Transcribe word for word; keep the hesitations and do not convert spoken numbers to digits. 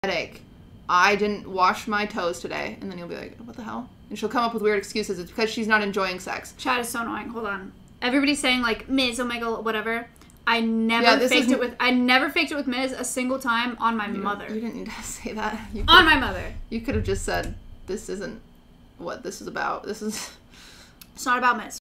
headache. I didn't wash my toes today. And then you'll be like, what the hell? And she'll come up with weird excuses. It's because she's not enjoying sex. Chat is so annoying. Hold on. Everybody's saying, like, Miz, oh my god, whatever. I never yeah, faked it with... I never faked it with Miz a single time on my you, mother. You didn't need to say that. You on my mother. You could have just said, this isn't what this is about. This is... It's not about Miz.